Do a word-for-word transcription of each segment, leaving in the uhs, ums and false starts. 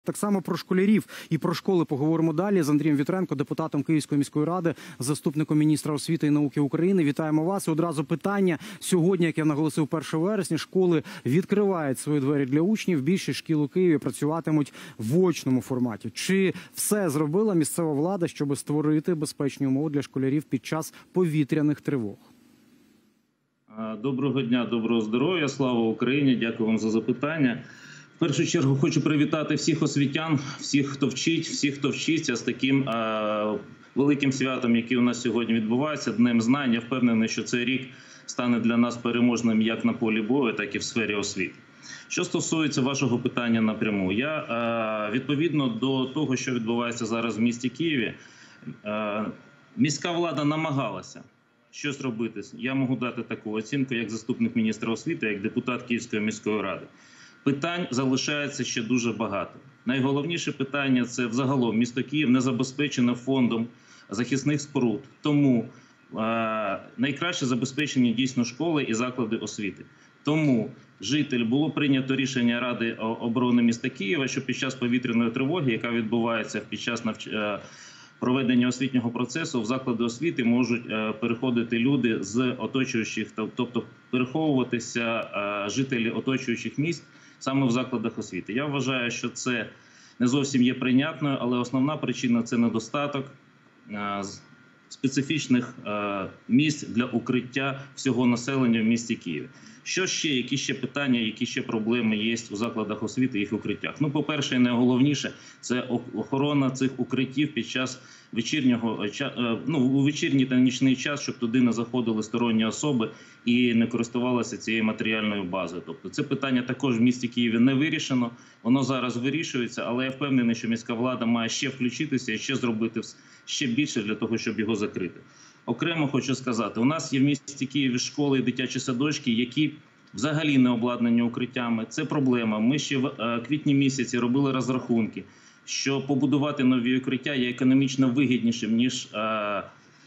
Так само про школярів і про школи поговоримо далі з Андрієм Вітренко, депутатом Київської міської ради, заступником міністра освіти і науки України. Вітаємо вас. І одразу питання. Сьогодні, як я наголосив, першого вересня, школи відкривають свої двері для учнів. Більшість шкіл у Києві працюватимуть в очному форматі. Чи все зробила місцева влада, щоб створити безпечні умови для школярів під час повітряних тривог? Доброго дня, доброго здоров'я, слава Україні, дякую вам за запитання. В першу чергу хочу привітати всіх освітян, всіх, хто вчить, всіх, хто вчиться з таким е великим святом, який у нас сьогодні відбувається, Днем знань. Я впевнений, що цей рік стане для нас переможним як на полі бою, так і в сфері освіти. Що стосується вашого питання напряму, я е відповідно до того, що відбувається зараз в місті Києві, е міська влада намагалася щось робити. Я можу дати таку оцінку, як заступник міністра освіти, як депутат Київської міської ради. Питань залишається ще дуже багато. Найголовніше питання – це взагалом місто Київ не забезпечено фондом захисних споруд. Тому е найкраще забезпечені дійсно школи і заклади освіти. Тому житель було прийнято рішення Ради оборони міста Києва, що під час повітряної тривоги, яка відбувається під час навчання, проведення освітнього процесу, в заклади освіти можуть переходити люди з оточуючих, тобто переховуватися жителі оточуючих міст саме в закладах освіти. Я вважаю, що це не зовсім є прийнятною, але основна причина – це недостаток специфічних місць для укриття всього населення в місті Києві. Що ще, які ще питання, які ще проблеми є у закладах освіти і їх укриттях? Ну, по-перше, і найголовніше – це охорона цих укриттів під час вечірнього, ну, у вечірній та нічний час, щоб туди не заходили сторонні особи і не користувалися цією матеріальною базою. Тобто це питання також в місті Києві не вирішено, воно зараз вирішується, але я впевнений, що міська влада має ще включитися і ще зробити ще більше для того, щоб його закрити. Окремо хочу сказати, у нас є в місті Києві школи і дитячі садочки, які взагалі не обладнані укриттями. Це проблема. Ми ще в квітні місяці робили розрахунки, що побудувати нові укриття є економічно вигіднішим, ніж е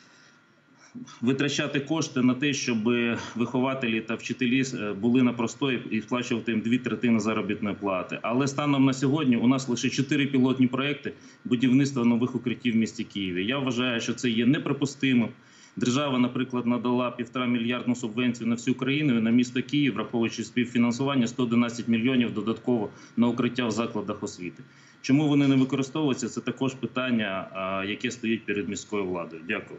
витрачати кошти на те, щоб вихователі та вчителі були на простої і сплачувати їм дві третини заробітної плати. Але станом на сьогодні у нас лише чотири пілотні проекти будівництва нових укриттів в місті Києві. Я вважаю, що це є неприпустимим. Держава, наприклад, надала півтора мільярдну субвенцію на всю країну і на місто Київ, враховуючи співфінансування сто одинадцять мільйонів додатково на укриття в закладах освіти. Чому вони не використовуються, це також питання, яке стоїть перед міською владою. Дякую.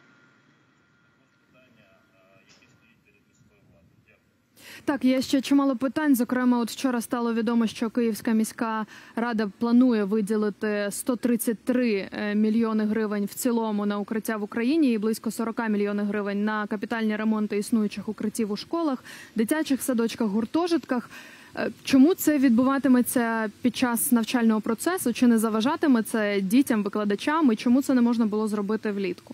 Так, є ще чимало питань. Зокрема, от вчора стало відомо, що Київська міська рада планує виділити сто тридцять три мільйони гривень в цілому на укриття в Україні і близько сорок мільйонів гривень на капітальні ремонти існуючих укриттів у школах, дитячих садочках, гуртожитках. Чому це відбуватиметься під час навчального процесу? Чи не заважатиме це дітям, викладачам? І чому це не можна було зробити влітку?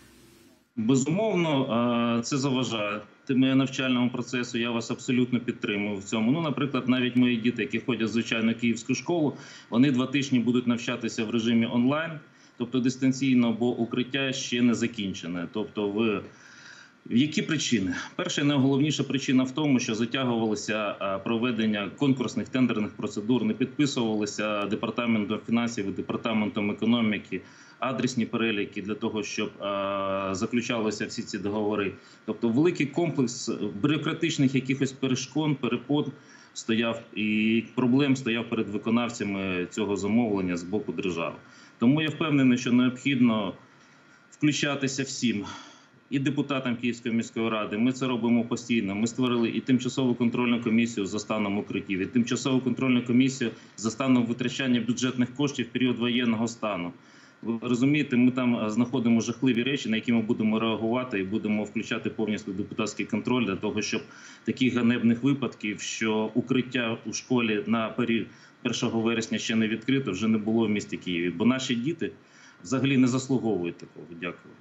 Безумовно, це заважає навчальному процесу, я вас абсолютно підтримую в цьому. Ну, наприклад, навіть мої діти, які ходять в звичайну київську школу, вони два тижні будуть навчатися в режимі онлайн, тобто дистанційно, бо укриття ще не закінчене. Тобто, ви... які причини? Перша і найголовніша причина в тому, що затягувалося проведення конкурсних тендерних процедур, не підписувалися Департаментом фінансів і Департаментом економіки адресні переліки для того, щоб а, заключалися всі ці договори. Тобто великий комплекс бюрократичних якихось перешкод, перепон стояв і проблем стояв перед виконавцями цього замовлення з боку держави. Тому я впевнений, що необхідно включатися всім. І депутатам Київської міської ради. Ми це робимо постійно. Ми створили і тимчасову контрольну комісію за станом укриттів, і тимчасову контрольну комісію за станом витрачання бюджетних коштів в період воєнного стану. Ви розумієте, ми там знаходимо жахливі речі, на які ми будемо реагувати і будемо включати повністю депутатський контроль для того, щоб таких ганебних випадків, що укриття у школі на період першого вересня ще не відкрито, вже не було в місті Києві. Бо наші діти взагалі не заслуговують такого. Дякую.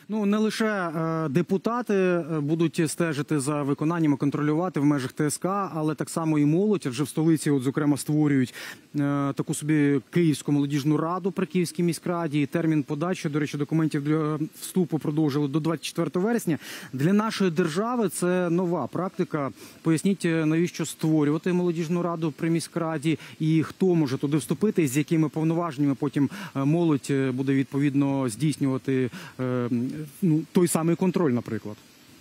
Ну, не лише е, депутати е, будуть стежити за виконанням і контролювати в межах ТСК, але так само і молодь. Адже в столиці, от, зокрема, створюють е, таку собі Київську молодіжну раду при Київській міськраді. І термін подачі, до речі, документів для вступу продовжили до двадцять четвертого вересня. Для нашої держави це нова практика. Поясніть, навіщо створювати молодіжну раду при міськраді і хто може туди вступити, і з якими повноваженнями потім молодь буде відповідно здійснювати е, ну, той самий контроль, наприклад.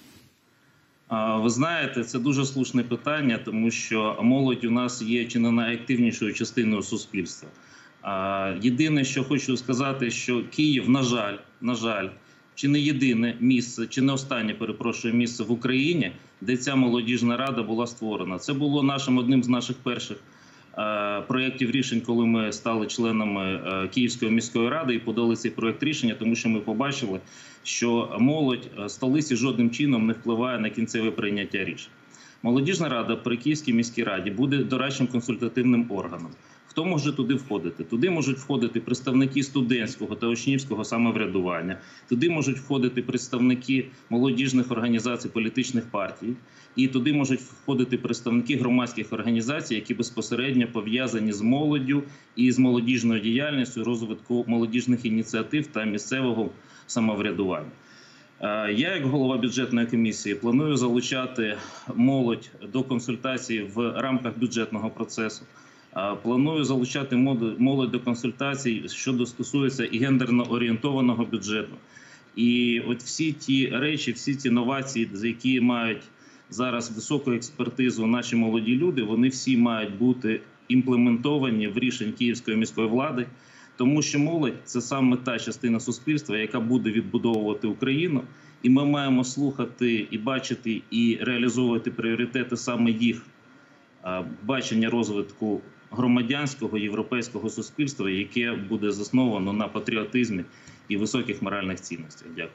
Ви знаєте, це дуже слушне питання, тому що молодь у нас є чи не найактивнішою частиною суспільства. Єдине, що хочу сказати, що Київ, на жаль, на жаль, чи не єдине місце, чи не останнє, перепрошую, місце в Україні, де ця молодіжна рада була створена. Це було нашим одним з наших перших проєктів рішень, коли ми стали членами Київської міської ради і подали цей проєкт рішення, тому що ми побачили, що молодь столиці жодним чином не впливає на кінцеве прийняття рішень. Молодіжна рада при Київській міській раді буде дорадчим консультативним органом. Хто може туди входити? Туди можуть входити представники студентського та учнівського самоврядування, туди можуть входити представники молодіжних організацій, політичних партій, і туди можуть входити представники громадських організацій, які безпосередньо пов'язані з молоддю і з молодіжною діяльністю, розвитку молодіжних ініціатив та місцевого самоврядування. Я, як голова бюджетної комісії, планую залучати молодь до консультацій в рамках бюджетного процесу. Планую залучати молодь до консультацій, що стосується і гендерно орієнтованого бюджету. І от всі ті речі, всі ті новації, за які мають зараз високу експертизу наші молоді люди, вони всі мають бути імплементовані в рішень Київської міської влади, тому що молодь – це саме та частина суспільства, яка буде відбудовувати Україну. І ми маємо слухати і бачити, і реалізовувати пріоритети саме їх бачення розвитку громадянського європейського суспільства, яке буде засновано на патріотизмі і високих моральних цінностях. Дякую.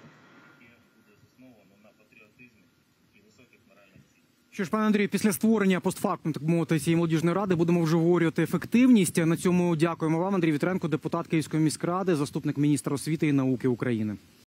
Що ж, пане Андрію, після створення постфактум, так мовити, цієї молодіжної ради будемо вже говорити ефективність. На цьому дякуємо вам, Андрій Вітренко, депутат Київської міськради, заступник міністра освіти і науки України.